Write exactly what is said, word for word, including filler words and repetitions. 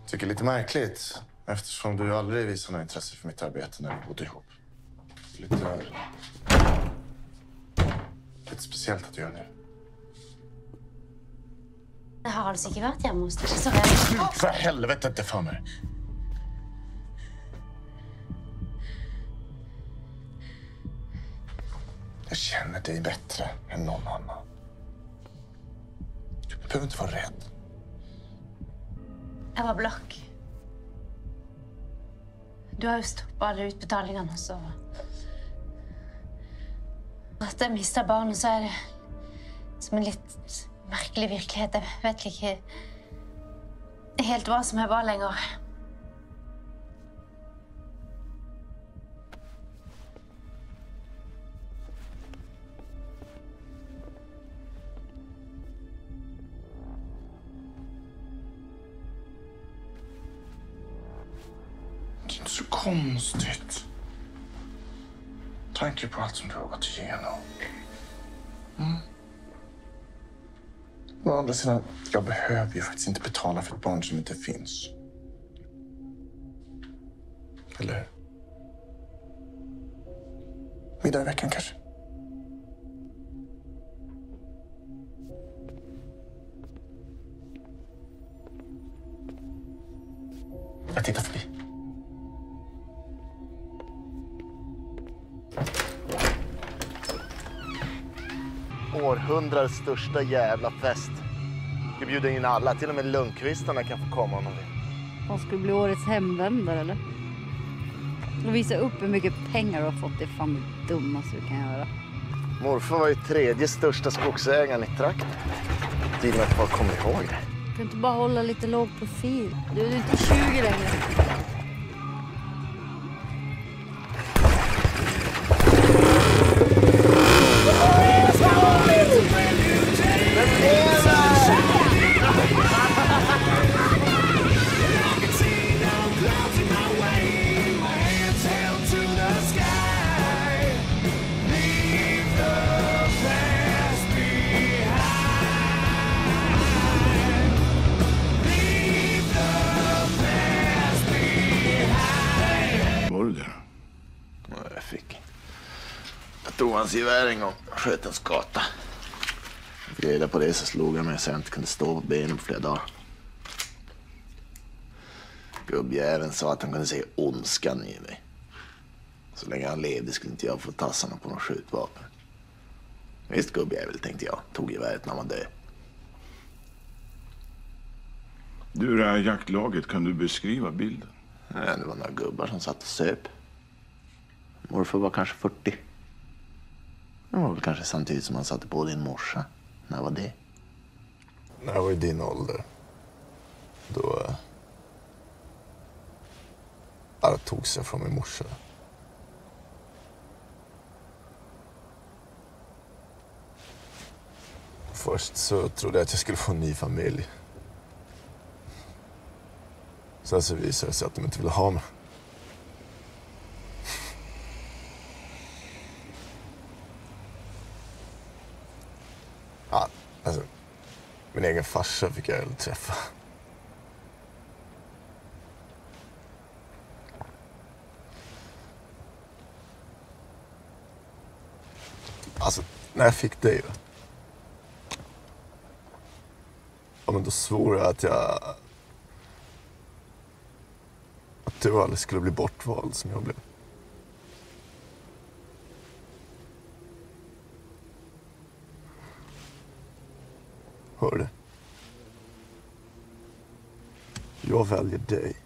Tycker lite märkligt. Eftersom du aldrig visade något intresse för mitt arbete när vi bodde ihop. Lite... Lite speciellt att du gör det. Det har alltså inte varit hemma hos dig, så jag... För helvete inte för mig. Jag känner dig bättre än någon annan. Du behöver inte vara rädd. Jag var block. Du har ju stoppat alla utbetalningarna, så... Att jag missar barnen så är det som en lite märklig verklighet. Jag vet inte helt vad som är var längre. Det är inte så konstigt. Tanke på allt som du har gått igenom. Mm. Å andra sidan, jag behöver ju faktiskt inte betala för ett barn som inte finns. Eller hur? Middag i veckan kanske? Jag tittar förbi. Århundradets största jävla fest. Vi bjuder in alla, till och med Lundqvistarna kan få komma om de vill. De skulle bli årets hemvändare, eller? Och visa upp hur mycket pengar du har fått, det är fan det dummaste du kan göra. Morfar var ju tredje största skogsägaren i trakten. Tiden att bara kommer ihåg det. Du kan inte bara hålla lite låg profil. Du är inte tjugo längre. Jag fick. Jag tog hans gevär en gång och sköt en skata. Jag fick reda på det så slog jag mig så jag inte kunde stå på benen på flera dagar. Gubbjäveln sa att han kunde se ondskan i mig. Så länge han levde skulle inte jag få tassarna på någon skjutvapen. Visst gubbjävel, tänkte jag. Tog geväret när han var död. Du, det här jaktlaget, kan du beskriva bilden? Ja, det var några gubbar som satt och söp. Morfar var kanske fyrtio. Det var väl kanske samtidigt som han satte på din morsa. När var det? När jag var i din ålder. Då... Alla tog sig från min morsa. Först så trodde jag att jag skulle få en ny familj. Sen så visade det sig att de inte ville ha mig. Ja, alltså, min egen farsa fick jag aldrig träffa. Alltså, när jag fick dig, ja, men då svor jag att jag... Att du aldrig skulle bli bortvald som jag blev. Hör du? Jag väljer dig.